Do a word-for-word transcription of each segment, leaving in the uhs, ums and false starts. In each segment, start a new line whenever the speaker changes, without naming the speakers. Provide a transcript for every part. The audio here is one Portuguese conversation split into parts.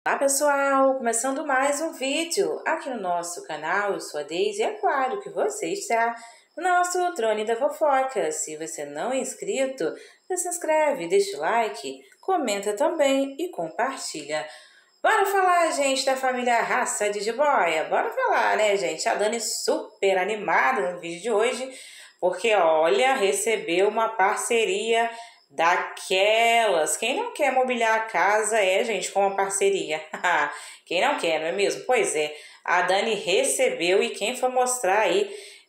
Olá pessoal, começando mais um vídeo aqui no nosso canal. Eu sou a Deise e é claro que você está no nosso Trone da Fofoca. Se você não é inscrito, se inscreve, deixa o like, comenta também e compartilha. Bora falar, gente, da família Raça de Jiboia? Bora falar, né, gente? A Dani super animada no vídeo de hoje, porque, olha, recebeu uma parceria daquelas. Quem não quer mobiliar a casa é, gente, com uma parceria. Quem não quer, não é mesmo? Pois é, a Dani recebeu e quem foi mostrar aí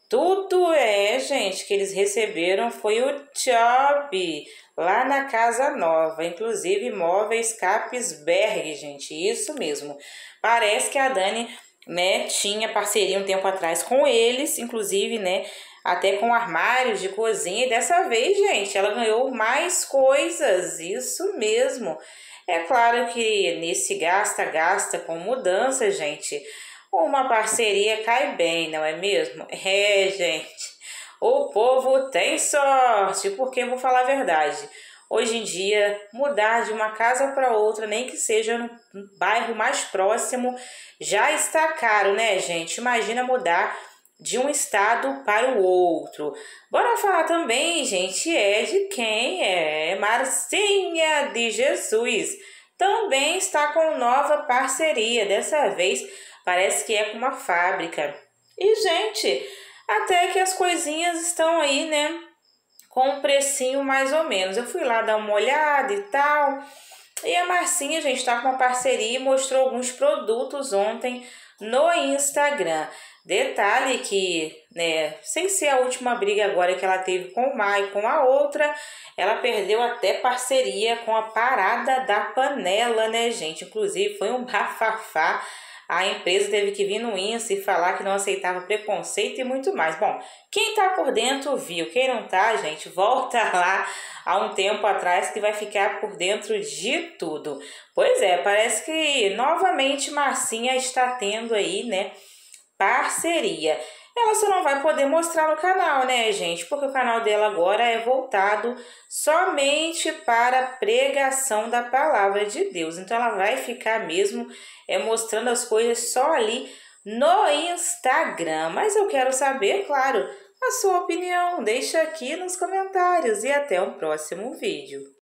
tudo é, gente, que eles receberam foi o job lá na Casa Nova, inclusive móveis Capisberg, gente, isso mesmo. Parece que a Dani, né, tinha parceria um tempo atrás com eles, inclusive, né, até com armários de cozinha, e dessa vez, gente, ela ganhou mais coisas, isso mesmo. É claro que nesse gasta-gasta com mudança, gente, uma parceria cai bem, não é mesmo? É, gente, o povo tem sorte, porque vou falar a verdade. Hoje em dia, mudar de uma casa para outra, nem que seja no bairro mais próximo, já está caro, né, gente? Imagina mudar de um estado para o outro. Bora falar também, gente, é de quem é Marcinha de Jesus. Também está com nova parceria, dessa vez parece que é com uma fábrica. E, gente, até que as coisinhas estão aí, né, com um precinho mais ou menos. Eu fui lá dar uma olhada e tal. E a Marcinha, gente, está com uma parceria e mostrou alguns produtos ontem no Instagram. Detalhe que, né, sem ser a última briga agora que ela teve com o Mai, com a outra, ela perdeu até parceria com a parada da panela, né, gente? Inclusive, foi um bafafá. A empresa teve que vir no Insta e falar que não aceitava preconceito e muito mais. Bom, quem tá por dentro viu. Quem não tá, gente, volta lá há um tempo atrás que vai ficar por dentro de tudo. Pois é, parece que novamente Marcinha está tendo aí, né, parceria. Ela só não vai poder mostrar no canal, né, gente? Porque o canal dela agora é voltado somente para a pregação da palavra de Deus. Então ela vai ficar mesmo é, mostrando as coisas só ali no Instagram. Mas eu quero saber, claro, a sua opinião. Deixa aqui nos comentários e até o próximo vídeo.